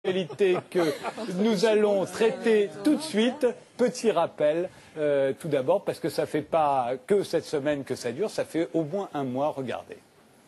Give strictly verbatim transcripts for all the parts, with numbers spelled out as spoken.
Que nous allons traiter tout de suite. Petit rappel, euh, tout d'abord, parce que ça ne fait pas que cette semaine que ça dure, ça fait au moins un mois, regardez.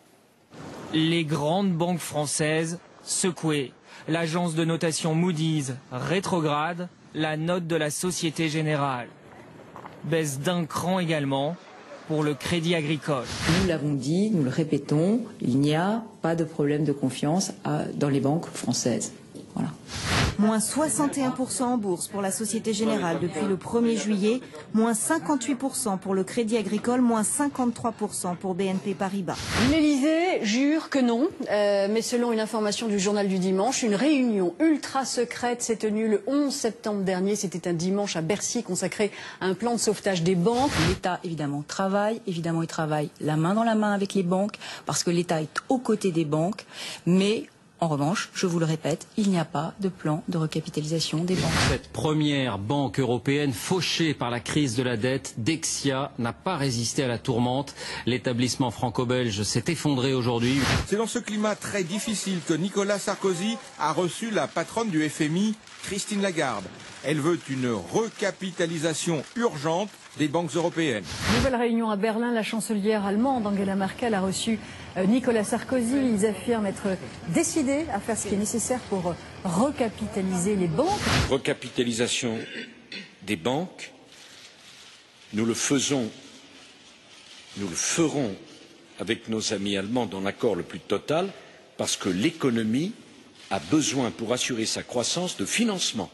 Les grandes banques françaises secouées. L'agence de notation Moody's rétrograde, la note de la Société Générale. Baisse d'un cran également pour le Crédit Agricole. Nous l'avons dit, nous le répétons, il n'y a pas de problème de confiance à, dans les banques françaises. Voilà. Moins soixante et un pour cent en bourse pour la Société Générale depuis le premier juillet, moins cinquante-huit pour cent pour le Crédit Agricole, moins cinquante-trois pour cent pour B N P Paribas. L'Élysée jure que non, euh, mais selon une information du journal du dimanche, une réunion ultra secrète s'est tenue le onze septembre dernier. C'était un dimanche à Bercy consacré à un plan de sauvetage des banques. L'État, évidemment, travaille. Évidemment, il travaille la main dans la main avec les banques, parce que l'État est aux côtés des banques, mais... En revanche, je vous le répète, il n'y a pas de plan de recapitalisation des banques. Cette première banque européenne fauchée par la crise de la dette, Dexia, n'a pas résisté à la tourmente. L'établissement franco-belge s'est effondré aujourd'hui. C'est dans ce climat très difficile que Nicolas Sarkozy a reçu la patronne du F M I, Christine Lagarde. Elle veut une recapitalisation urgente des banques européennes. Nouvelle réunion à Berlin, la chancelière allemande Angela Merkel a reçu Nicolas Sarkozy. Ils affirment être décidés à faire ce qui est nécessaire pour recapitaliser les banques. Recapitalisation des banques, nous le faisons, nous le ferons avec nos amis allemands dans l'accord le plus total, parce que l'économie a besoin, pour assurer sa croissance, de financement.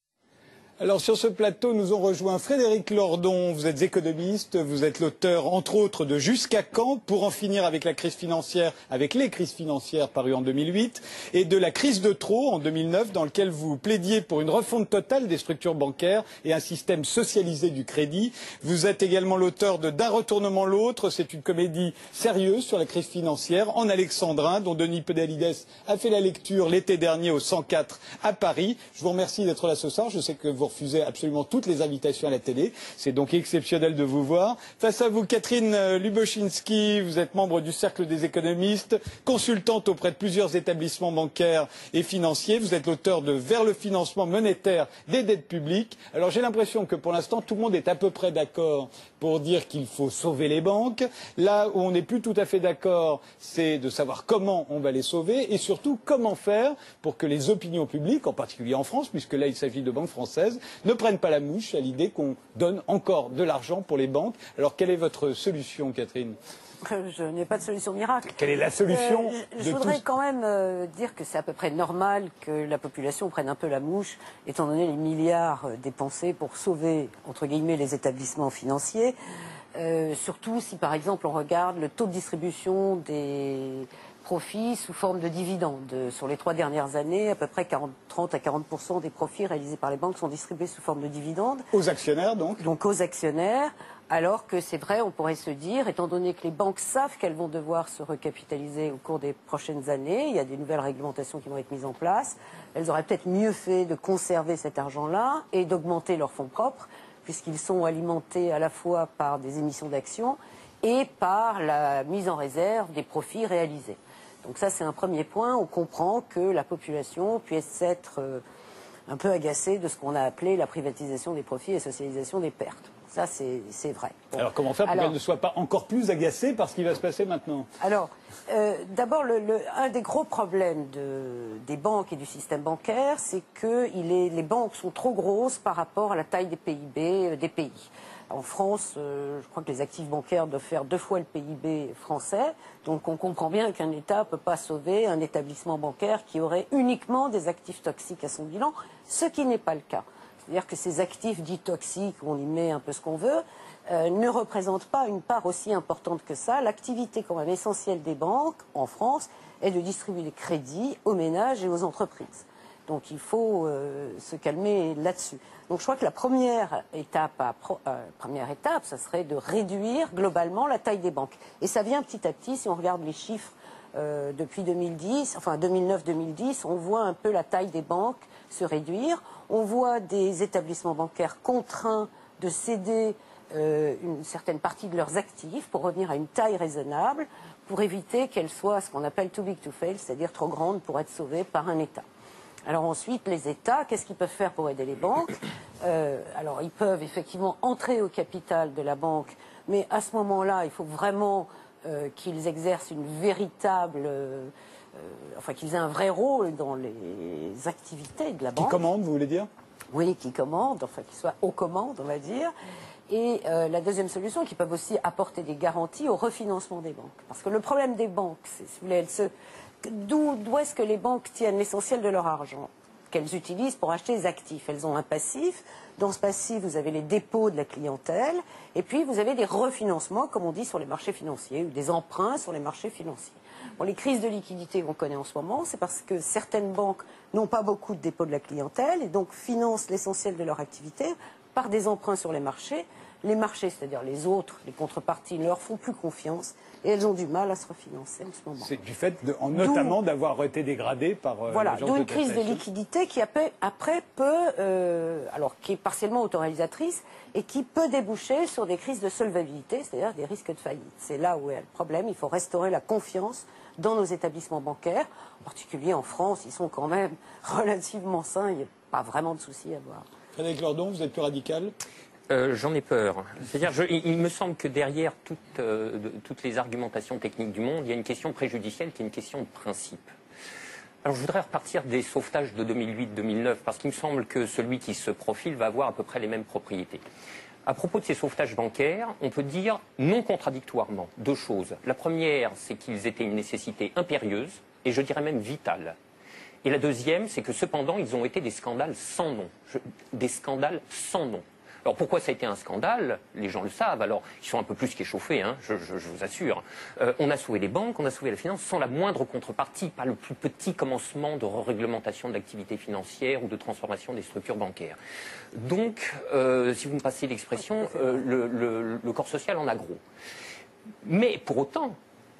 Alors sur ce plateau, nous ont rejoint Frédéric Lordon. Vous êtes économiste, vous êtes l'auteur, entre autres, de Jusqu'à quand, pour en finir avec la crise financière, avec les crises financières parues en deux mille huit, et de La crise de trop en deux mille neuf, dans lequel vous plaidiez pour une refonte totale des structures bancaires et un système socialisé du crédit. Vous êtes également l'auteur de D'un retournement l'autre. C'est une comédie sérieuse sur la crise financière en alexandrin, dont Denis Podalides a fait la lecture l'été dernier au cent quatre à Paris. Je vous remercie d'être là ce soir. Je sais que vous refusez absolument toutes les invitations à la télé. C'est donc exceptionnel de vous voir. Face à vous, Catherine Luboszinski, vous êtes membre du Cercle des économistes, consultante auprès de plusieurs établissements bancaires et financiers. Vous êtes l'auteur de Vers le financement monétaire des dettes publiques. Alors j'ai l'impression que pour l'instant, tout le monde est à peu près d'accord pour dire qu'il faut sauver les banques. Là où on n'est plus tout à fait d'accord, c'est de savoir comment on va les sauver et surtout comment faire pour que les opinions publiques, en particulier en France, puisque là il s'agit de banques françaises, ne prennent pas la mouche à l'idée qu'on donne encore de l'argent pour les banques. Alors quelle est votre solution, Catherine ? Je n'ai pas de solution miracle. Quelle est la solution euh, Je, de je voudrais tous... quand même euh, dire que c'est à peu près normal que la population prenne un peu la mouche, étant donné les milliards dépensés pour sauver, entre guillemets, les établissements financiers. Euh, surtout si, par exemple, on regarde le taux de distribution des profits sous forme de dividendes. Sur les trois dernières années, à peu près quarante, trente à quarante pour cent des profits réalisés par les banques sont distribués sous forme de dividendes. Aux actionnaires, donc Donc aux actionnaires, alors que c'est vrai, on pourrait se dire, étant donné que les banques savent qu'elles vont devoir se recapitaliser au cours des prochaines années, il y a des nouvelles réglementations qui vont être mises en place, elles auraient peut-être mieux fait de conserver cet argent-là et d'augmenter leurs fonds propres, puisqu'ils sont alimentés à la fois par des émissions d'actions et par la mise en réserve des profits réalisés. Donc ça, c'est un premier point. On comprend que la population puisse être euh, un peu agacée de ce qu'on a appelé la privatisation des profits et socialisation des pertes. Ça, c'est vrai. Bon. Alors comment faire pour Alors, qu'elle ne soit pas encore plus agacée par ce qui va se passer maintenant? Alors, euh, d'abord, le, le, un des gros problèmes de, des banques et du système bancaire, c'est que il est, les banques sont trop grosses par rapport à la taille des P I B euh, des pays. En France, euh, je crois que les actifs bancaires doivent faire deux fois le P I B français. Donc on comprend bien qu'un État ne peut pas sauver un établissement bancaire qui aurait uniquement des actifs toxiques à son bilan, ce qui n'est pas le cas. C'est-à-dire que ces actifs dits toxiques, où on y met un peu ce qu'on veut, euh, ne représentent pas une part aussi importante que ça. L'activité quand même essentielle des banques en France est de distribuer des crédits aux ménages et aux entreprises. Donc il faut euh, se calmer là-dessus. Donc je crois que la première étape, à pro, euh, première étape, ça serait de réduire globalement la taille des banques. Et ça vient petit à petit, si on regarde les chiffres euh, depuis deux mille dix, enfin deux mille neuf deux mille dix, on voit un peu la taille des banques se réduire. On voit des établissements bancaires contraints de céder euh, une certaine partie de leurs actifs pour revenir à une taille raisonnable, pour éviter qu'elles soient ce qu'on appelle too big to fail, c'est-à-dire trop grandes pour être sauvées par un État. Alors ensuite, les États, qu'est-ce qu'ils peuvent faire pour aider les banques? euh, Alors ils peuvent effectivement entrer au capital de la banque, mais à ce moment-là, il faut vraiment euh, qu'ils exercent une véritable... Euh, euh, enfin, qu'ils aient un vrai rôle dans les activités de la banque. Qui commande, vous voulez dire? Oui, qui commandent, enfin qu'ils soient aux commandes, on va dire. Et euh, la deuxième solution, qu'ils peuvent aussi apporter des garanties au refinancement des banques. Parce que le problème des banques, c'est, si vous voulez, elles se... d'où, d'où est-ce que les banques tiennent l'essentiel de leur argent? Qu'elles utilisent pour acheter des actifs. Elles ont un passif. Dans ce passif, vous avez les dépôts de la clientèle. Et puis, vous avez des refinancements, comme on dit, sur les marchés financiers, ou des emprunts sur les marchés financiers. Bon, les crises de liquidité qu'on connaît en ce moment, c'est parce que certaines banques n'ont pas beaucoup de dépôts de la clientèle et donc financent l'essentiel de leur activité par des emprunts sur les marchés. Les marchés, c'est-à-dire les autres, les contreparties, ne leur font plus confiance et elles ont du mal à se refinancer en ce moment. C'est du fait, de, en, notamment, d'avoir été dégradées par euh, voilà, l'agence d'où de une crise de prêtation. liquidité qui après, après peut, euh, alors qui est partiellement autoralisatrice et qui peut déboucher sur des crises de solvabilité, c'est-à-dire des risques de faillite. C'est là où est le problème. Il faut restaurer la confiance dans nos établissements bancaires, en particulier en France. Ils sont quand même relativement sains. Il n'y a pas vraiment de souci à voir. Frédéric Lordon, vous êtes plus radical? Euh, J'en ai peur. C'est-à-dire, je, il, il me semble que derrière toute, euh, de, toutes les argumentations techniques du monde, il y a une question préjudicielle qui est une question de principe. Alors, je voudrais repartir des sauvetages de deux mille huit deux mille neuf, parce qu'il me semble que celui qui se profile va avoir à peu près les mêmes propriétés. À propos de ces sauvetages bancaires, on peut dire non contradictoirement deux choses. La première, c'est qu'ils étaient une nécessité impérieuse, et je dirais même vitale. Et la deuxième, c'est que cependant, ils ont été des scandales sans nom. Je, des scandales sans nom. Alors pourquoi ça a été un scandale? Les gens le savent, alors ils sont un peu plus qu'échauffés, hein, je, je, je vous assure. Euh, on a sauvé les banques, on a sauvé la finance sans la moindre contrepartie, pas le plus petit commencement de réglementation de l'activité financière ou de transformation des structures bancaires. Donc, euh, si vous me passez l'expression, euh, le, le, le corps social en a gros. Mais pour autant,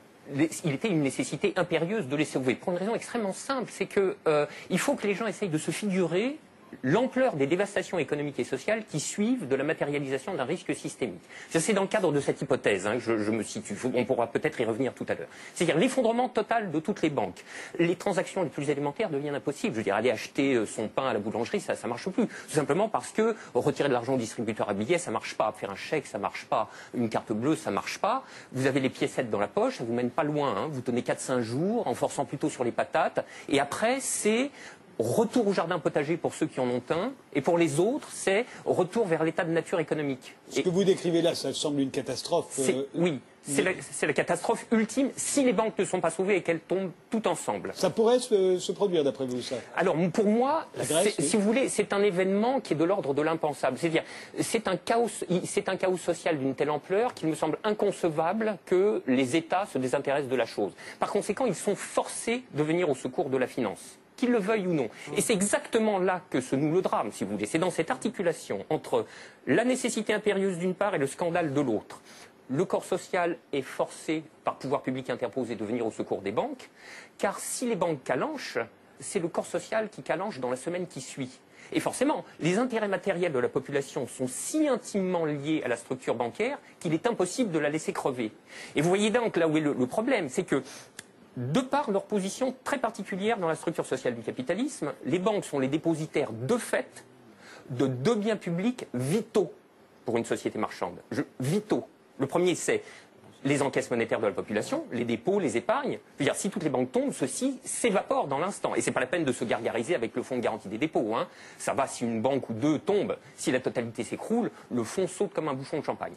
il était une nécessité impérieuse de les sauver, pour une raison extrêmement simple, c'est qu'il euh, faut que les gens essayent de se figurer l'ampleur des dévastations économiques et sociales qui suivent de la matérialisation d'un risque systémique. C'est dans le cadre de cette hypothèse hein, que je, je me situe. On pourra peut-être y revenir tout à l'heure. C'est-à-dire l'effondrement total de toutes les banques. Les transactions les plus élémentaires deviennent impossibles. Je veux dire, aller acheter son pain à la boulangerie, ça ne marche plus. Tout simplement parce que retirer de l'argent au distributeur à billets, ça ne marche pas. Faire un chèque, ça ne marche pas. Une carte bleue, ça ne marche pas. Vous avez les piécettes dans la poche, ça ne vous mène pas loin. Hein. Vous tenez quatre cinq jours en forçant plutôt sur les patates. Et après, c'est retour au jardin potager pour ceux qui en ont un, et pour les autres, c'est retour vers l'état de nature économique. Ce et que vous décrivez là, ça semble une catastrophe. Euh, oui, c'est mais... la, la catastrophe ultime si les banques ne sont pas sauvées et qu'elles tombent toutes ensemble. Ça pourrait se, se produire, d'après vous, ça? Alors, pour moi, Grèce, oui. si vous voulez, c'est un événement qui est de l'ordre de l'impensable. C'est-à-dire, c'est un chaos, c'est un chaos social d'une telle ampleur qu'il me semble inconcevable que les États se désintéressent de la chose. Par conséquent, ils sont forcés de venir au secours de la finance, qu'ils le veuillent ou non. Et c'est exactement là que se noue le drame, si vous voulez. C'est dans cette articulation entre la nécessité impérieuse d'une part et le scandale de l'autre. Le corps social est forcé, par pouvoir public interposé, de venir au secours des banques, car si les banques calanchent, c'est le corps social qui calanche dans la semaine qui suit. Et forcément, les intérêts matériels de la population sont si intimement liés à la structure bancaire qu'il est impossible de la laisser crever. Et vous voyez donc là où est le, le problème, c'est que de par leur position très particulière dans la structure sociale du capitalisme, les banques sont les dépositaires de fait de deux biens publics vitaux pour une société marchande. Je, vitaux. Le premier, c'est les encaisses monétaires de la population, les dépôts, les épargnes. Je veux dire, si toutes les banques tombent, ceci s'évapore dans l'instant. Et ce n'est pas la peine de se gargariser avec le fonds de garantie des dépôts. Hein. Ça va si une banque ou deux tombe. Si la totalité s'écroule, le fonds saute comme un bouchon de champagne.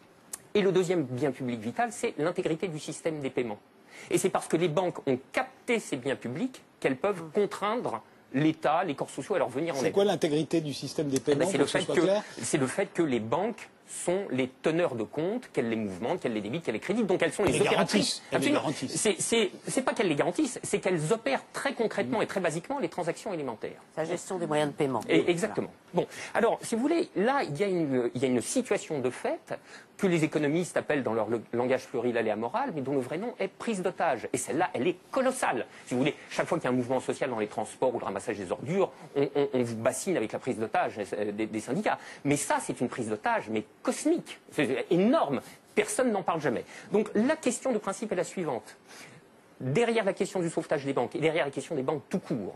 Et le deuxième bien public vital, c'est l'intégrité du système des paiements. Et c'est parce que les banques ont capté ces biens publics qu'elles peuvent contraindre l'État, les corps sociaux à leur venir en aide. C'est quoi l'intégrité du système des paiements? C'est le, le fait que les banques sont les teneurs de compte, qu'elles les mouvementent, qu'elles les débitent, qu'elles les créditent, donc elles sont les, les opératrices. C'est pas qu'elles les garantissent, c'est qu'elles opèrent très concrètement et très basiquement les transactions élémentaires. La gestion des moyens de paiement. Et, exactement. Bon, alors, si vous voulez, là, il y a une, il y a une situation de fait que les économistes appellent dans leur langage pluriel et amoral, mais dont le vrai nom est prise d'otage. Et celle-là, elle est colossale. Si vous voulez, chaque fois qu'il y a un mouvement social dans les transports ou le ramassage des ordures, on, on, on vous bassine avec la prise d'otage des, des syndicats. Mais ça, c'est une prise d'otage, mais cosmique. C'est énorme. Personne n'en parle jamais. Donc, la question de principe est la suivante. Derrière la question du sauvetage des banques et derrière la question des banques tout court,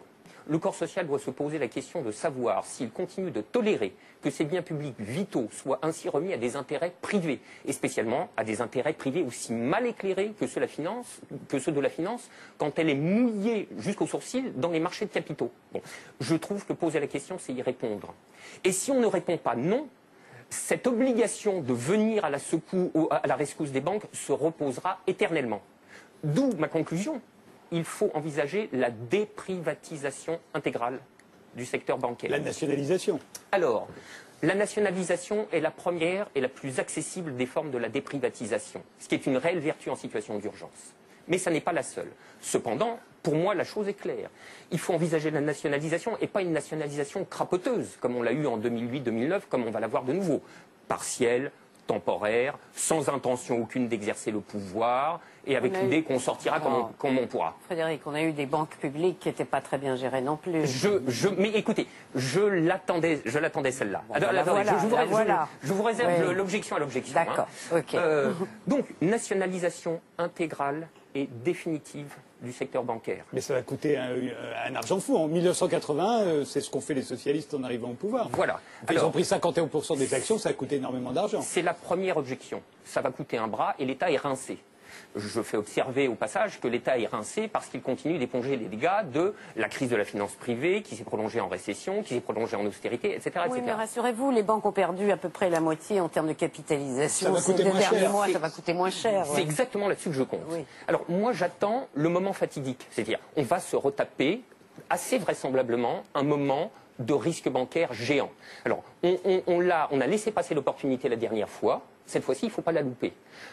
Le corps social doit se poser la question de savoir s'il continue de tolérer que ces biens publics vitaux soient ainsi remis à des intérêts privés, et spécialement à des intérêts privés aussi mal éclairés que ceux de la finance, que ceux de la finance quand elle est mouillée jusqu'aux sourcils dans les marchés de capitaux. Bon, je trouve que poser la question, c'est y répondre. Et si on ne répond pas non, cette obligation de venir à la, secou, à la rescousse des banques se reposera éternellement. D'où ma conclusion. Il faut envisager la déprivatisation intégrale du secteur bancaire. La nationalisation. Alors, la nationalisation est la première et la plus accessible des formes de la déprivatisation, ce qui est une réelle vertu en situation d'urgence. Mais ça n'est pas la seule. Cependant, pour moi, la chose est claire. Il faut envisager la nationalisation et pas une nationalisation crapoteuse, comme on l'a eu en deux mille huit deux mille neuf, comme on va l'avoir de nouveau. Partielle, temporaire, sans intention aucune d'exercer le pouvoir, et avec l'idée qu'on sortira comme on, comme on pourra. Frédéric, on a eu des banques publiques qui n'étaient pas très bien gérées non plus. Je, je, mais écoutez, je l'attendais, je l'attendais celle-là. Bon, ben voilà, je, je, vous, voilà. je, je vous réserve oui. l'objection à l'objection. D'accord, hein. ok. Euh, donc, nationalisation intégrale et définitive du secteur bancaire. Mais ça va coûter un, un argent fou. En mille neuf cent quatre-vingts, c'est ce qu'ont fait les socialistes en arrivant au pouvoir. Voilà. Ils Alors, ont pris cinquante et un pour cent des actions, ça a coûté énormément d'argent. C'est la première objection. Ça va coûter un bras et l'État est rincé. Je fais observer au passage que l'État est rincé parce qu'il continue d'éponger les dégâts de la crise de la finance privée qui s'est prolongée en récession, qui s'est prolongée en austérité, et cetera et Oui, cetera. mais rassurez-vous, les banques ont perdu à peu près la moitié en termes de capitalisation. Ça va coûter Ces deux moins derniers cher. mois, ça va coûter moins cher. C'est ouais. exactement là-dessus que je compte. Oui. Alors moi j'attends le moment fatidique, c'est-à-dire on va se retaper assez vraisemblablement un moment de risque bancaire géant. Alors on, on, on, l'a, on a laissé passer l'opportunité la dernière fois, cette fois-ci il ne faut pas la louper.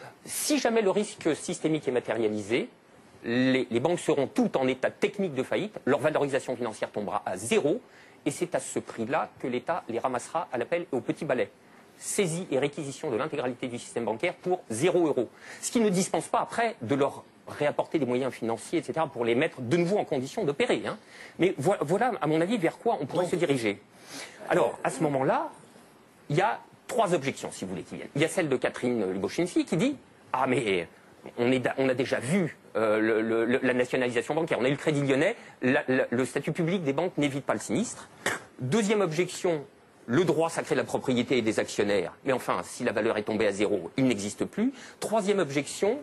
Si jamais le risque systémique est matérialisé, les, les banques seront toutes en état technique de faillite, leur valorisation financière tombera à zéro, et c'est à ce prix-là que l'État les ramassera à l'appel et au petit balai. Saisie et réquisition de l'intégralité du système bancaire pour zéro euro. Ce qui ne dispense pas après de leur réapporter des moyens financiers, et cetera, pour les mettre de nouveau en condition d'opérer. Hein. Mais vo voilà, à mon avis, vers quoi on pourrait Donc... se diriger. Alors, à ce moment-là, il y a trois objections, si vous voulez, qui viennent. Il y a celle de Catherine Lubochinski qui dit « Ah, mais on, est, on a déjà vu euh, le, le, la nationalisation bancaire. On a eu le Crédit Lyonnais. La, la, le statut public des banques n'évite pas le sinistre. » Deuxième objection, le droit sacré de la propriété et des actionnaires. Mais enfin, si la valeur est tombée à zéro, il n'existe plus. Troisième objection,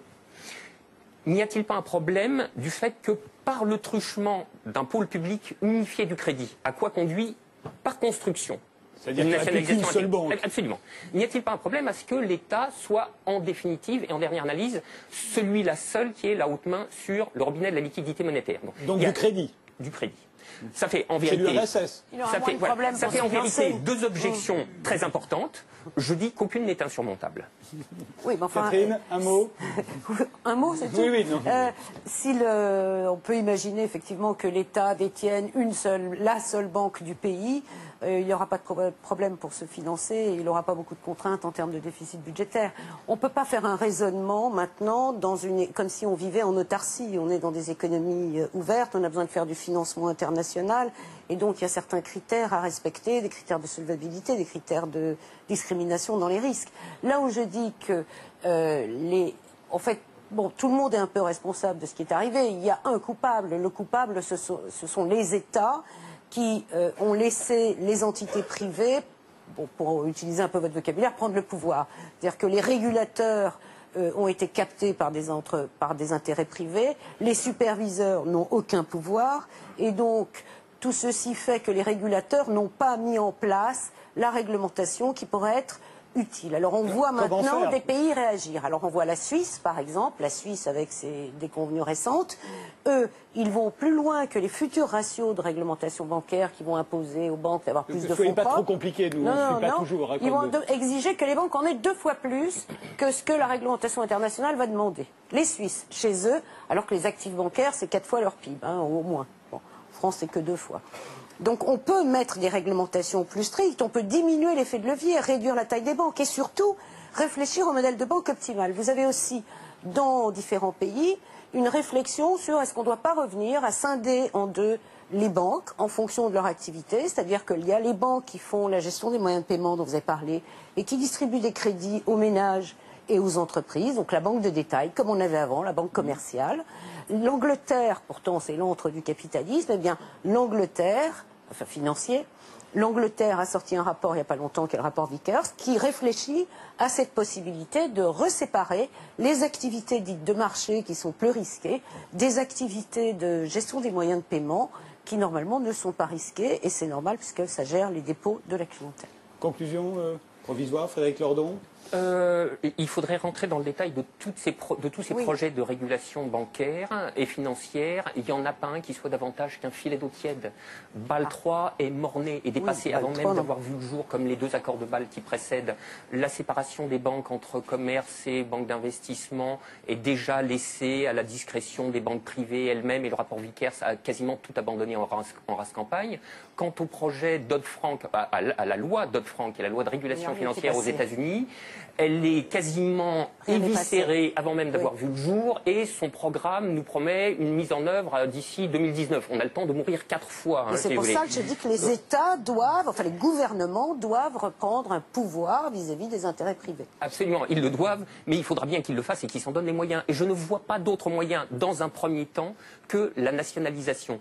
n'y a-t-il pas un problème du fait que par le truchement d'un pôle public unifié du crédit, à quoi conduit par construction C'est-à-dire qu'il n'y a plus qu'une seule banque. Absolument. N'y a-t-il pas un problème à ce que l'État soit en définitive et en dernière analyse celui-là seul qui est la haute main sur le robinet de la liquidité monétaire? Donc, Donc du crédit. Du crédit. Ça fait en C'est vérité, l'U R S S. ça fait, voilà, ça fait en vérité deux objections mmh. très importantes. Je dis qu'aucune n'est insurmontable. Oui, mais enfin, Catherine, un mot. Un mot, c'est tout. Oui, oui, non. Euh, si le, on peut imaginer effectivement que l'État détienne une seule, la seule banque du pays, euh, il n'y aura pas de pro problème pour se financer et il n'aura pas beaucoup de contraintes en termes de déficit budgétaire. On ne peut pas faire un raisonnement maintenant dans une, comme si on vivait en autarcie. On est dans des économies euh, ouvertes, on a besoin de faire du financement international et donc il y a certains critères à respecter, des critères de solvabilité, des critères de discrimination dans les risques. Là où je dis que euh, les, en fait, bon, tout le monde est un peu responsable de ce qui est arrivé. Il y a un coupable. Le coupable, ce sont, ce sont les États qui euh, ont laissé les entités privées, bon, pour utiliser un peu votre vocabulaire, prendre le pouvoir. C'est-à-dire que les régulateurs euh, ont été captés par des, entre, par des intérêts privés, les superviseurs n'ont aucun pouvoir, et donc tout ceci fait que les régulateurs n'ont pas mis en place la réglementation qui pourrait être utile. Alors on voit maintenant des pays réagir. Alors on voit la Suisse, par exemple, la Suisse avec ses déconvenues récentes. Eux, ils vont plus loin que les futurs ratios de réglementation bancaire qui vont imposer aux banques d'avoir plus de fonds propres. Soyez pas trop compliqué, nous, non, on ne non, suit pas non. toujours. Ils vont de, exiger que les banques en aient deux fois plus que ce que la réglementation internationale va demander. Les Suisses, chez eux, alors que les actifs bancaires, c'est quatre fois leur P I B, hein, au moins. Bon, en France, c'est que deux fois. Donc on peut mettre des réglementations plus strictes, on peut diminuer l'effet de levier, réduire la taille des banques et surtout réfléchir au modèle de banque optimal. Vous avez aussi dans différents pays une réflexion sur est-ce qu'on ne doit pas revenir à scinder en deux les banques en fonction de leur activité, c'est-à-dire qu'il y a les banques qui font la gestion des moyens de paiement dont vous avez parlé et qui distribuent des crédits aux ménages et aux entreprises, donc la banque de détail, comme on avait avant, la banque commerciale. L'Angleterre, pourtant c'est l'antre du capitalisme, eh bien l'Angleterre, enfin financier, l'Angleterre a sorti un rapport il n'y a pas longtemps, qui est le rapport Vickers, qui réfléchit à cette possibilité de reséparer les activités dites de marché qui sont plus risquées des activités de gestion des moyens de paiement qui normalement ne sont pas risquées, et c'est normal puisque ça gère les dépôts de la clientèle. Conclusion euh, provisoire, Frédéric Lordon. Euh, il faudrait rentrer dans le détail de, toutes ces pro de tous ces oui. projets de régulation bancaire et financière. Il n'y en a pas un qui soit davantage qu'un filet d'eau tiède. Bâle trois est mort-né et dépassé oui, avant même d'avoir vu le jour, comme les deux accords de Bâle qui précèdent. La séparation des banques entre commerce et banques d'investissement est déjà laissée à la discrétion des banques privées elles-mêmes, et le rapport Vickers a quasiment tout abandonné en race, en race campagne. Quant au projet Dodd-Frank, à, à la loi Dodd-Frank, qui est la loi de régulation oui, financière aux États-Unis, elle est quasiment éviscérée avant même d'avoir oui. vu le jour, et son programme nous promet une mise en œuvre d'ici deux mille dix-neuf. On a le temps de mourir quatre fois. Hein, c'est si pour ça que je dis que les États doivent, enfin les gouvernements doivent reprendre un pouvoir vis-à-vis des intérêts privés. Absolument, ils le doivent, mais il faudra bien qu'ils le fassent et qu'ils s'en donnent les moyens. Et je ne vois pas d'autres moyens dans un premier temps que la nationalisation.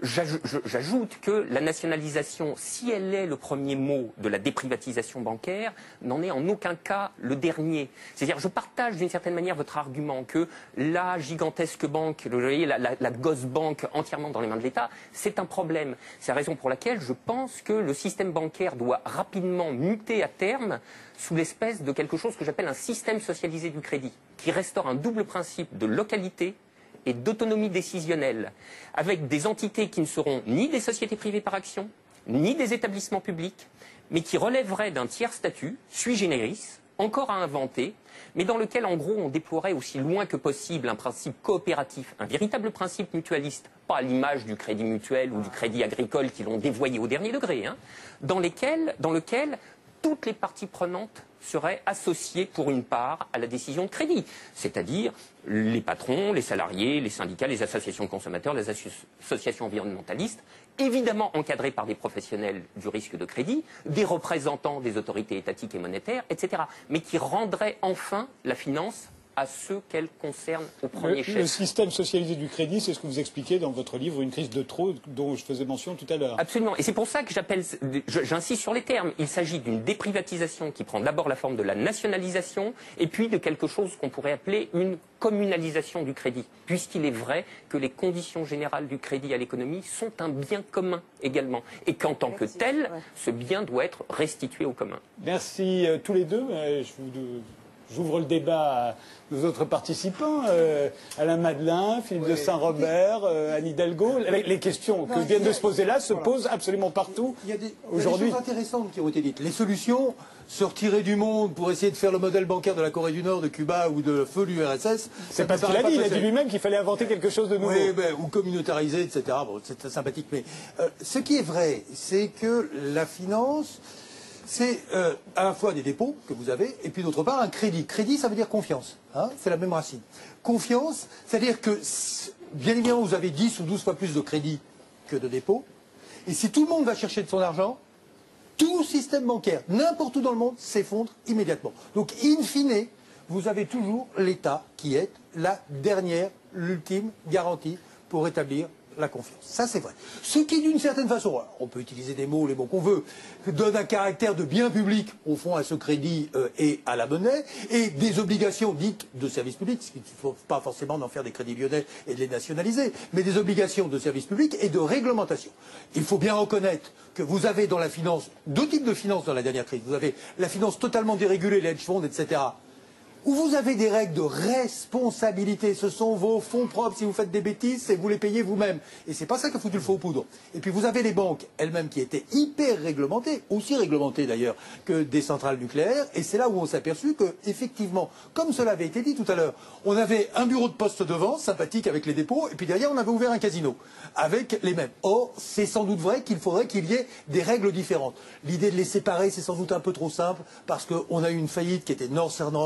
J'ajoute que la nationalisation, si elle est le premier mot de la déprivatisation bancaire, n'en est en aucun cas le dernier. C'est-à-dire, je partage d'une certaine manière votre argument que la gigantesque banque, vous voyez, la, la, la gosse banque entièrement dans les mains de l'État, c'est un problème. C'est la raison pour laquelle je pense que le système bancaire doit rapidement muter à terme sous l'espèce de quelque chose que j'appelle un système socialisé du crédit, qui restaure un double principe de localité et d'autonomie décisionnelle, avec des entités qui ne seront ni des sociétés privées par action, ni des établissements publics, mais qui relèveraient d'un tiers statut, sui generis, encore à inventer, mais dans lequel, en gros, on déploierait aussi loin que possible un principe coopératif, un véritable principe mutualiste, pas à l'image du crédit mutuel ou du crédit agricole qui l'ont dévoyé au dernier degré, hein, dans, lesquels, dans lequel toutes les parties prenantes seraient associées pour une part à la décision de crédit, c'est-à-dire les patrons, les salariés, les syndicats, les associations de consommateurs, les associations environnementalistes, évidemment encadrés par des professionnels du risque de crédit, des représentants des autorités étatiques et monétaires, et cetera, mais qui rendraient enfin la finance à ceux qu'elle concerne au premier le, chef. Le système socialisé du crédit, c'est ce que vous expliquez dans votre livre, Une crise de trop, dont je faisais mention tout à l'heure. Absolument. Et c'est pour ça que j'appelle, j'insiste sur les termes. Il s'agit d'une déprivatisation qui prend d'abord la forme de la nationalisation, et puis de quelque chose qu'on pourrait appeler une communalisation du crédit, puisqu'il est vrai que les conditions générales du crédit à l'économie sont un bien commun également, et qu'en tant que tel, ce bien doit être restitué au commun. Merci euh, tous les deux. Euh, je vous... De... J'ouvre le débat à nos autres participants, euh, Alain Madelin, Philippe oui. de Saint-Robert, euh, Anne Hidalgo. Les, les questions non, que viennent de se poser là se voilà. posent absolument partout aujourd'hui. Il y a des choses intéressantes qui ont été dites. Les solutions, se retirer du monde pour essayer de faire le modèle bancaire de la Corée du Nord, de Cuba ou de feu l'U R S S. C'est pas ce qu'il a dit, il a dit lui-même qu'il fallait inventer quelque chose de nouveau. Oui, ben, ou communautariser, et cetera. Bon, c'est sympathique. Mais euh, ce qui est vrai, c'est que la finance... c'est euh, à la fois des dépôts que vous avez, et puis d'autre part un crédit. Crédit, ça veut dire confiance. Hein, c'est la même racine. Confiance, c'est-à-dire que, bien évidemment, vous avez dix ou douze fois plus de crédit que de dépôts. Et si tout le monde va chercher de son argent, tout système bancaire, n'importe où dans le monde, s'effondre immédiatement. Donc, in fine, vous avez toujours l'État qui est la dernière, l'ultime garantie pour établir la confiance. Ça, c'est vrai. Ce qui, d'une certaine façon, on peut utiliser des mots, les mots qu'on veut, donne un caractère de bien public, au fond, à ce crédit euh, et à la monnaie, et des obligations dites de service public, ce qu'il ne faut pas forcément d'en faire des crédits lyonnais et de les nationaliser, mais des obligations de service public et de réglementation. Il faut bien reconnaître que vous avez dans la finance, deux types de finances dans la dernière crise. Vous avez la finance totalement dérégulée, les hedge funds, et cetera, où vous avez des règles de responsabilité. Ce sont vos fonds propres. Si vous faites des bêtises, c'est vous les payez vous-même. Et c'est pas ça qui a foutu le feu aux poudres. Et puis vous avez les banques elles-mêmes qui étaient hyper réglementées, aussi réglementées d'ailleurs que des centrales nucléaires. Et c'est là où on s'est aperçu que, effectivement, comme cela avait été dit tout à l'heure, on avait un bureau de poste devant, sympathique avec les dépôts, et puis derrière on avait ouvert un casino avec les mêmes. Or, c'est sans doute vrai qu'il faudrait qu'il y ait des règles différentes. L'idée de les séparer, c'est sans doute un peu trop simple, parce qu'on a eu une faillite qui était Northern Rock.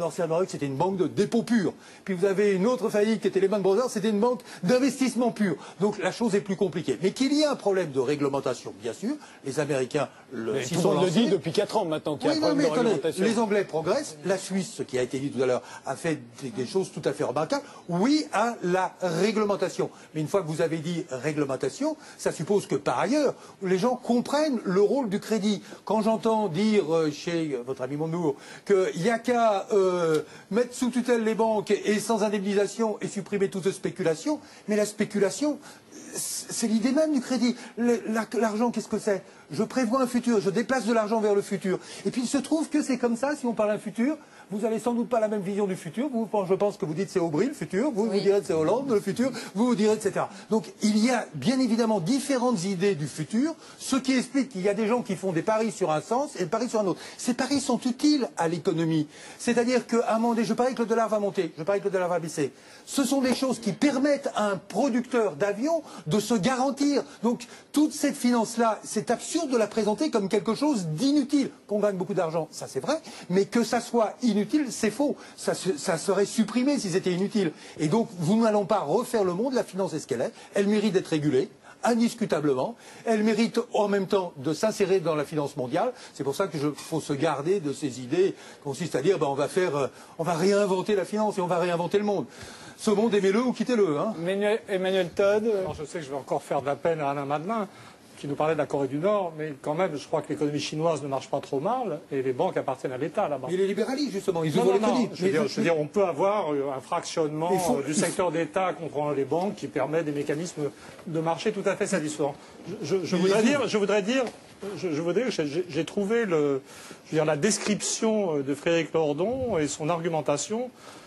Northern Rock, c'était une banque de dépôt pur. Puis vous avez une autre faillite qui était Lehman Brothers, c'était une banque d'investissement pur. Donc la chose est plus compliquée. Mais qu'il y ait un problème de réglementation, bien sûr, les Américains le, s'y sont lancés. Le dit depuis quatre ans maintenant qu'il y a oui, un non, problème mais de attendez, réglementation. les Anglais progressent, la Suisse, ce qui a été dit tout à l'heure, a fait des, des choses tout à fait remarquables. Oui à la réglementation. Mais une fois que vous avez dit réglementation, ça suppose que par ailleurs, les gens comprennent le rôle du crédit. Quand j'entends dire euh, chez votre ami Mondour qu'il n'y a qu'à euh, mettre sous tutelle les banques et sans indemnisation et supprimer toute spéculation, mais la spéculation, c'est l'idée même du crédit. L'argent, qu'est-ce que c'est? Je prévois un futur, je déplace de l'argent vers le futur. Et puis il se trouve que c'est comme ça, si on parle d'un futur, vous n'avez sans doute pas la même vision du futur. Vous, je pense que vous dites c'est Aubry le futur, vous, oui. vous direz c'est Hollande le futur, vous, vous direz et cetera. Donc il y a bien évidemment différentes idées du futur, ce qui explique qu'il y a des gens qui font des paris sur un sens et des paris sur un autre. Ces paris sont utiles à l'économie. C'est-à-dire qu'à un moment donné, je parie que le dollar va monter, je parie que le dollar va baisser. Ce sont des choses qui permettent à un producteur d'avions de se garantir. Donc toute cette finance-là, c'est absurde de la présenter comme quelque chose d'inutile. Qu'on gagne beaucoup d'argent, ça c'est vrai, mais que ça soit inutile, c'est faux. Ça, ça serait supprimé si c'était inutile. Et donc, nous n'allons pas refaire le monde. La finance est ce qu'elle est. Elle mérite d'être régulée, indiscutablement. Elle mérite en même temps de s'insérer dans la finance mondiale. C'est pour ça qu'il faut se garder de ces idées qui consistent à dire ben, on va faire, euh, on va réinventer la finance et on va réinventer le monde. Ce monde, aimez-le ou quittez-le. Hein. Emmanuel Todd. Alors, je sais que je vais encore faire de la peine à Alain Madelin, qui nous parlait de la Corée du Nord, mais quand même, je crois que l'économie chinoise ne marche pas trop mal, et les banques appartiennent à l'État là-bas. Mais les libéralistes, justement, ils non, ouvrent non, les crédits. non. Je veux, dire, je veux dire, on peut avoir un fractionnement faut, du secteur d'État contre les banques qui permet des mécanismes de marché tout à fait satisfaisants. Je, je, je, voudrais, dire, je voudrais dire, je, je voudrais dire, j'ai trouvé le, je veux dire, la description de Frédéric Lordon et son argumentation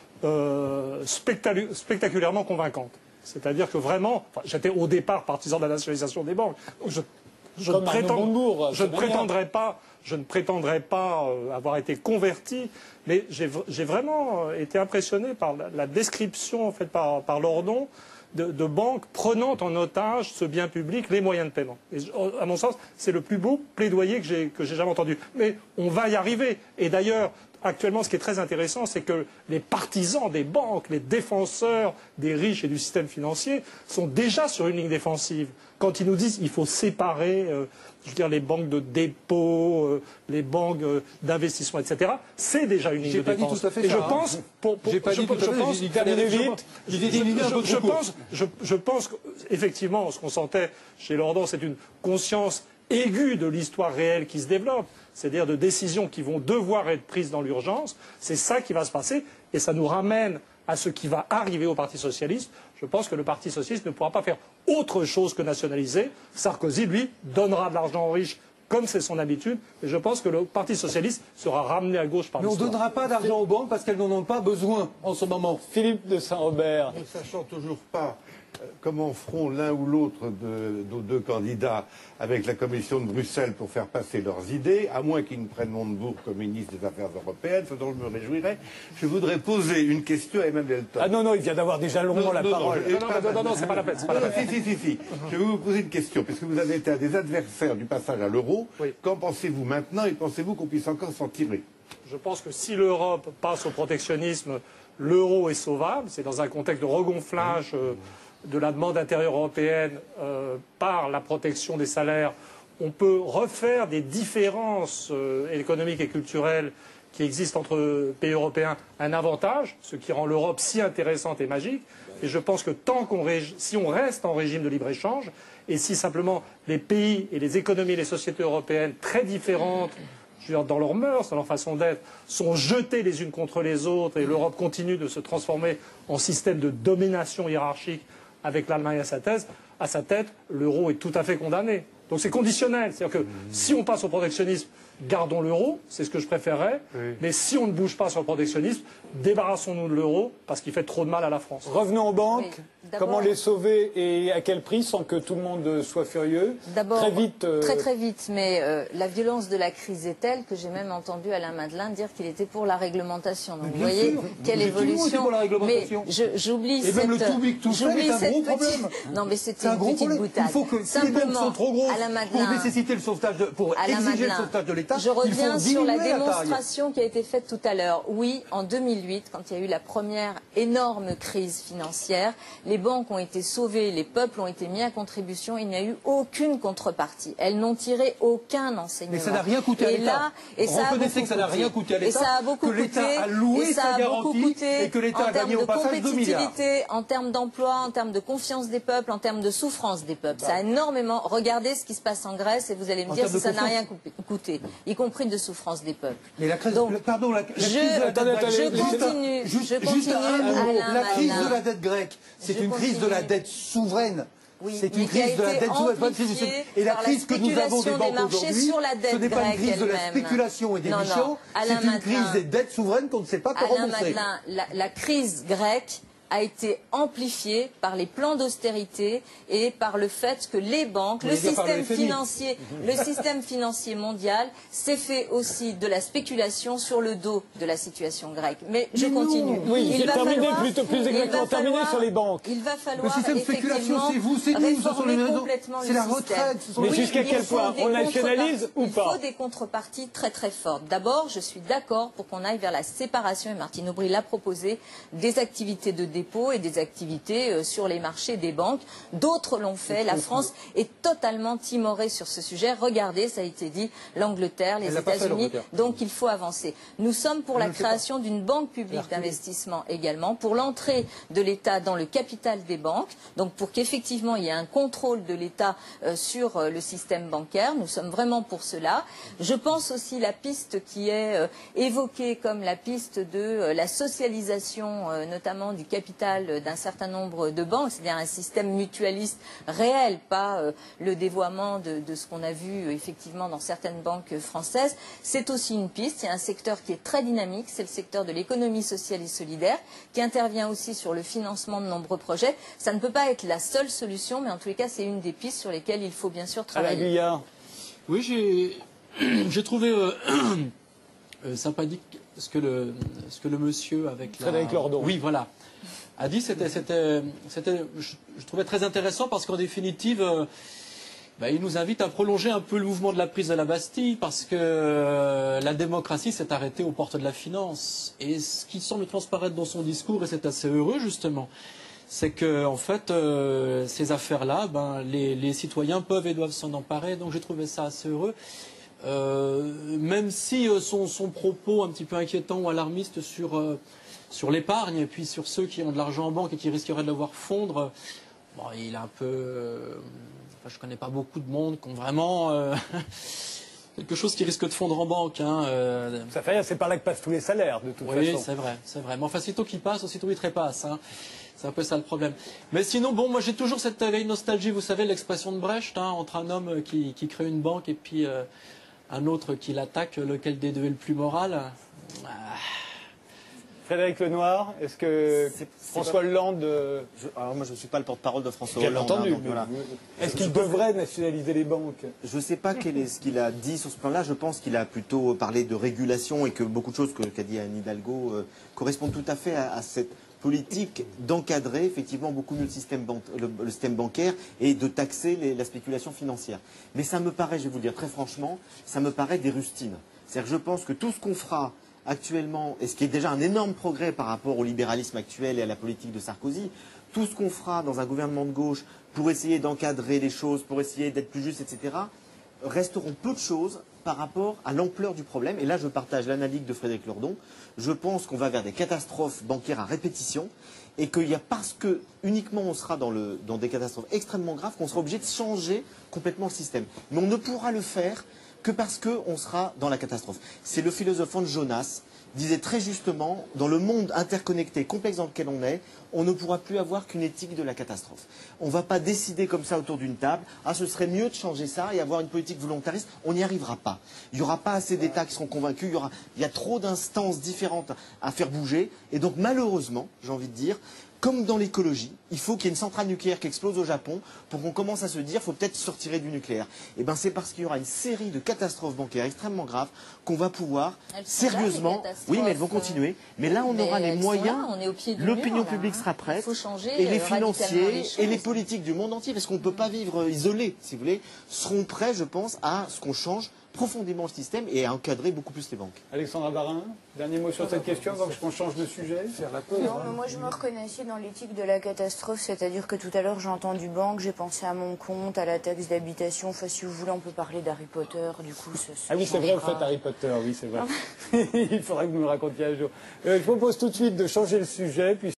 euh, spectacu spectaculairement convaincante. C'est-à-dire que vraiment, enfin, j'étais au départ partisan de la nationalisation des banques. Je, je, ne, prétend, Bonbourg, je ne prétendrai pas, je ne prétendrai pas euh, avoir été converti, mais j'ai vraiment euh, été impressionné par la, la description faite par, par Lordon de, de banques prenant en otage ce bien public, les moyens de paiement. Et, à mon sens, c'est le plus beau plaidoyer que j'ai que j'ai jamais entendu. Mais on va y arriver. Et d'ailleurs, actuellement, ce qui est très intéressant, c'est que les partisans des banques, les défenseurs des riches et du système financier sont déjà sur une ligne défensive. Quand ils nous disent qu'il faut séparer euh, je veux dire, les banques de dépôt, euh, les banques euh, d'investissement, et cetera, c'est déjà une ligne de défense. Pas dit tout à fait et ça, je pense... Pour, pour, j'ai pas je, dit tout à fait, pense, j'ai terminé vite. J'ai dit une idée un peu trop courte. Je, je pense qu'effectivement, ce qu'on sentait chez Lordon, c'est une conscience aiguë de l'histoire réelle qui se développe, c'est-à-dire de décisions qui vont devoir être prises dans l'urgence. C'est ça qui va se passer et ça nous ramène à ce qui va arriver au Parti socialiste. Je pense que le Parti socialiste ne pourra pas faire autre chose que nationaliser. Sarkozy, lui, donnera de l'argent aux riches comme c'est son habitude. Et je pense que le Parti socialiste sera ramené à gauche par l'histoire. Mais on ne donnera pas d'argent aux banques parce qu'elles n'en ont pas besoin en ce moment. Philippe de Saint-Robert. Ne sachant toujours pas comment feront l'un ou l'autre de nos deux candidats avec la Commission de Bruxelles pour faire passer leurs idées, à moins qu'ils ne prennent Montebourg comme ministre des Affaires européennes, ce dont je me réjouirais, je voudrais poser une question à Emmanuel Todd. Ah non, non, il vient d'avoir déjà longuement la non, parole. Non, non, non, non, non c'est pas la peine. Non, non, si, si, si, si. Je vais vous poser une question, puisque vous avez été un des adversaires du passage à l'euro. Oui. Qu'en pensez-vous maintenant et pensez-vous qu'on puisse encore s'en tirer? Je pense que si l'Europe passe au protectionnisme, l'euro est sauvable. C'est dans un contexte de regonflage euh, de la demande intérieure européenne euh, par la protection des salaires. On peut refaire des différences euh, économiques et culturelles qui existent entre pays européens un avantage, ce qui rend l'Europe si intéressante et magique. Et je pense que tant qu'on si on reste en régime de libre-échange, et si simplement les pays et les économies et les sociétés européennes très différentes, je veux dire, dans leurs mœurs, dans leur façon d'être, sont jetées les unes contre les autres, et l'Europe continue de se transformer en système de domination hiérarchique avec l'Allemagne à sa tête, à sa tête, l'euro est tout à fait condamné. Donc c'est conditionnel. C'est-à-dire que si on passe au protectionnisme, gardons l'euro, c'est ce que je préférerais. Oui. Mais si on ne bouge pas sur le protectionnisme, débarrassons-nous de l'euro parce qu'il fait trop de mal à la France. Revenons aux banques. Oui. Comment les sauver et à quel prix sans que tout le monde soit furieux? D'abord, très vite. Euh... Très très vite. Mais euh, la violence de la crise est telle que j'ai même entendu Alain Madelin dire qu'il était pour la réglementation. Donc vous voyez sûr. Quelle évolution. Pour la réglementation. Mais j'oublie cette. Et même le tout big tout fait est un gros petite... problème. Non mais c'était un une gros petite problème. boutade. Il faut que Simplement, si les banques sont trop grosses pour nécessiter le sauvetage, de, pour Alain exiger Madelin, le sauvetage de l'État, je reviens sur la démonstration qui a été faite tout à l'heure. Oui, en deux mille huit, quand il y a eu la première énorme crise financière, les banques ont été sauvées, les peuples ont été mis à contribution, il n'y a eu aucune contrepartie. Elles n'ont tiré aucun enseignement. Mais ça n'a rien coûté à l'État. Reconnaissez que ça n'a rien coûté à l'État, que l'État a loué sa garantie et que l'État a gagné au passage deux milliards. En termes d'emploi, en termes de confiance des peuples, en termes de souffrance des peuples. Ça a énormément. Regardez ce qui se passe en Grèce et vous allez me dire si ça n'a rien coûté, y compris de souffrance des peuples. Mais la crise, Donc, pardon, la, la je, crise de la dette grecque. Je continue. Juste, je continue juste un mot. Alain La crise Madelin. de la dette grecque, c'est une crise de la dette souveraine. Oui, c'est une crise de la dette souveraine. Et la crise que nous avons des banques aujourd'hui, ce n'est pas une crise de la spéculation et des méchants, c'est une crise des dettes souveraines qu'on ne sait pas comment rembourser. Alain Madelin, la, la crise grecque a été amplifiée par les plans d'austérité et par le fait que les banques, le système financier, le système financier mondial s'est fait aussi de la spéculation sur le dos de la situation grecque. Mais je continue. Oui, il c'est va terminé, falloir, plutôt plus exactement terminé sur les banques. Il va falloir le système de spéculation, c'est vous, c'est nous, ce sont les complètement c'est la retraite. Ce sont Mais oui, jusqu'à quel point on nationalise ou pas? Il faut des contreparties très très fortes. D'abord, je suis d'accord pour qu'on aille vers la séparation, et Martine Aubry l'a proposé, des activités de dépôt et des activités sur les marchés des banques. D'autres l'ont fait. La France est totalement timorée sur ce sujet. Regardez, ça a été dit, l'Angleterre, les États-Unis. Donc il faut avancer. Nous sommes pour la création d'une banque publique d'investissement également, pour l'entrée de l'État dans le capital des banques, donc pour qu'effectivement il y ait un contrôle de l'État euh, sur euh, le système bancaire. Nous sommes vraiment pour cela. Je pense aussi la piste qui est euh, évoquée comme la piste de euh, la socialisation, euh, notamment du capital euh, d'un certain nombre de banques, c'est-à-dire un système mutualiste réel, pas euh, le dévoiement de, de ce qu'on a vu euh, effectivement dans certaines banques françaises. C'est aussi une piste. Il y a un secteur qui est très dynamique, c'est le secteur de l'économie sociale et solidaire, qui intervient aussi sur le financement de nombreux projets. Ça ne peut pas être la seule solution, mais en tous les cas, c'est une des pistes sur lesquelles il faut bien sûr travailler. Oui, j'ai j'ai trouvé euh, euh, sympathique ce que le ce que le monsieur avec la... Frédéric Lordon. Oui, voilà. A dit, c'était, c'était, c'était, je, je trouvais très intéressant parce qu'en définitive, euh, bah, il nous invite à prolonger un peu le mouvement de la prise de la Bastille parce que euh, la démocratie s'est arrêtée aux portes de la finance. Et ce qui semble transparaître dans son discours, et c'est assez heureux justement, c'est que en fait, euh, ces affaires-là, ben, les, les citoyens peuvent et doivent s'en emparer. Donc j'ai trouvé ça assez heureux. Euh, même si euh, son, son propos un petit peu inquiétant ou alarmiste sur... Euh, sur l'épargne et puis sur ceux qui ont de l'argent en banque et qui risqueraient de le voir fondre, bon, il est un peu... Euh, enfin, je ne connais pas beaucoup de monde qui ont vraiment euh, quelque chose qui risque de fondre en banque. Hein, euh. Ça fait rien, c'est par là que passent tous les salaires, de toute oui, façon. Oui, c'est vrai, c'est vrai. Mais enfin, sitôt qu'il passe, aussitôt il trépasse. Hein. C'est un peu ça le problème. Mais sinon, bon, moi j'ai toujours cette vieille nostalgie, vous savez, l'expression de Brecht, hein, entre un homme qui, qui crée une banque et puis euh, un autre qui l'attaque, lequel des deux est le plus moral. Ah. Frédéric Lenoir, est-ce que c'est, François c'est Hollande... Je, alors moi je ne suis pas le porte-parole de François Bien Hollande. entendu. Hein, donc, voilà. Est-ce qu'il devrait nationaliser les banques? Je ne sais pas quel est ce qu'il a dit sur ce plan-là. Je pense qu'il a plutôt parlé de régulation et que beaucoup de choses que, qu'a dit Anne Hidalgo euh, correspondent tout à fait à, à cette politique d'encadrer effectivement beaucoup mieux le système, ban- le, le système bancaire et de taxer les, la spéculation financière. Mais ça me paraît, je vais vous le dire très franchement, ça me paraît des rustines. C'est-à-dire que je pense que tout ce qu'on fera actuellement, et ce qui est déjà un énorme progrès par rapport au libéralisme actuel et à la politique de Sarkozy, tout ce qu'on fera dans un gouvernement de gauche pour essayer d'encadrer les choses, pour essayer d'être plus juste, et cetera, resteront peu de choses par rapport à l'ampleur du problème. Et là, je partage l'analyse de Frédéric Lordon. Je pense qu'on va vers des catastrophes bancaires à répétition et qu'il y a parce que uniquement on sera dans, le, dans des catastrophes extrêmement graves qu'on sera obligé de changer complètement le système. Mais on ne pourra le faire que parce qu'on sera dans la catastrophe. C'est le philosophe Hans Jonas disait très justement, dans le monde interconnecté, complexe dans lequel on est, on ne pourra plus avoir qu'une éthique de la catastrophe. On ne va pas décider comme ça autour d'une table, ah ce serait mieux de changer ça et avoir une politique volontariste, on n'y arrivera pas. Il n'y aura pas assez d'États qui seront convaincus, il y, aura, il y a trop d'instances différentes à faire bouger, et donc malheureusement, j'ai envie de dire, comme dans l'écologie, il faut qu'il y ait une centrale nucléaire qui explose au Japon pour qu'on commence à se dire qu'il faut peut-être se retirer du nucléaire. Et bien c'est parce qu'il y aura une série de catastrophes bancaires extrêmement graves qu'on va pouvoir elles sérieusement... Là, oui, mais elles vont continuer. Mais là, on mais aura les moyens, l'opinion publique sera sera prête. Il faut changer et les euh, radicalement financiers les choses. et les politiques du monde entier, parce qu'on ne peut pas vivre isolé, si vous voulez, seront prêts, je pense, à ce qu'on change profondément le système et à encadrer beaucoup plus les banques. Alexandra Barin, dernier mot sur cette question avant qu'on change de sujet. Faire la pause. Non, mais moi je me reconnais aussi dans l'éthique de la catastrophe, c'est-à-dire que tout à l'heure j'ai entendu banque, j'ai pensé à mon compte, à la taxe d'habitation. Enfin, si vous voulez, on peut parler d'Harry Potter, du coup. Ça, ça ah oui, c'est vrai, vous changera. faites Harry Potter, oui, c'est vrai. Il faudra que vous me racontiez un jour. Euh, je propose tout de suite de changer le sujet, puisque